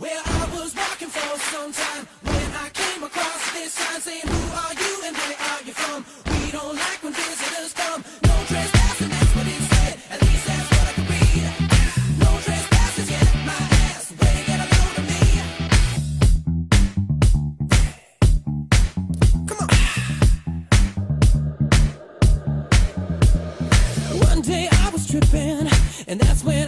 Well, I was walking for some time when I came across this sign saying, who are you and where are you from? We don't like when visitors come. No trespassing, that's what it said. At least that's what I could read. No trespassing, get my ass way, get a load of me. Come on. One day I was tripping, and that's when